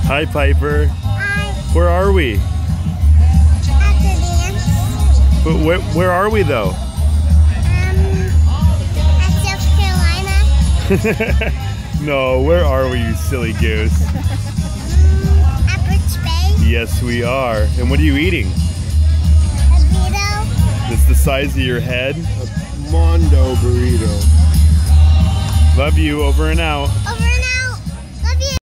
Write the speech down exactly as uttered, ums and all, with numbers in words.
Hi, Piper. Hi. Where are we? At the dance. But where, where are we though? Um, at South Carolina. No, where are we, you silly goose? Mm, at Birch Bay. Yes, we are. And what are you eating? A burrito. It's the size of your head. A Mondo burrito. Love you. Over and out. Over